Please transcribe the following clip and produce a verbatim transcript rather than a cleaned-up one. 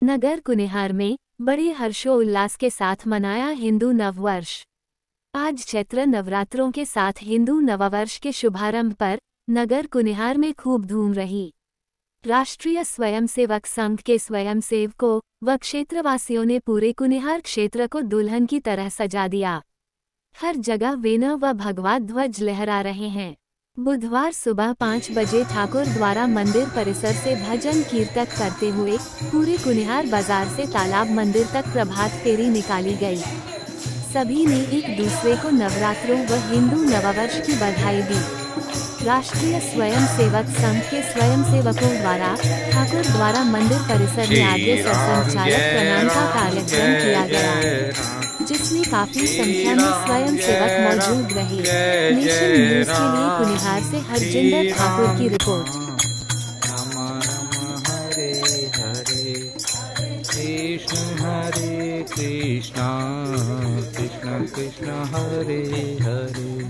नगर कुनिहार में बड़े हर्षोल्लास के साथ मनाया हिंदू नववर्ष। आज चैत्र नवरात्रों के साथ हिंदू नववर्ष के शुभारंभ पर नगर कुनिहार में खूब धूम रही। राष्ट्रीय स्वयंसेवक संघ के स्वयंसेवकों व क्षेत्रवासियों ने पूरे कुनिहार क्षेत्र को दुल्हन की तरह सजा दिया। हर जगह वेन व भगवा ध्वज लहरा रहे हैं। बुधवार सुबह पाँच बजे ठाकुर द्वारा मंदिर परिसर से भजन कीर्तन करते हुए पूरे कुनिहार बाजार से तालाब मंदिर तक प्रभात फेरी निकाली गई। सभी ने एक दूसरे को नवरात्रों व हिंदू नववर्ष की बधाई दी। राष्ट्रीय स्वयंसेवक संघ के स्वयंसेवकों द्वारा ठाकुर द्वारा मंदिर परिसर में आगे संचालक प्रणाम का कार्यक्रम किया गया, जिसमें काफी संख्या में स्वयंसेवक मौजूद रहे। नेशन न्यूज के लिए कुनिहार से हरजिंदर ठाकुर की रिपोर्ट। कृष्ण हरे कृष्णा कृष्ण कृष्ण हरे हरे।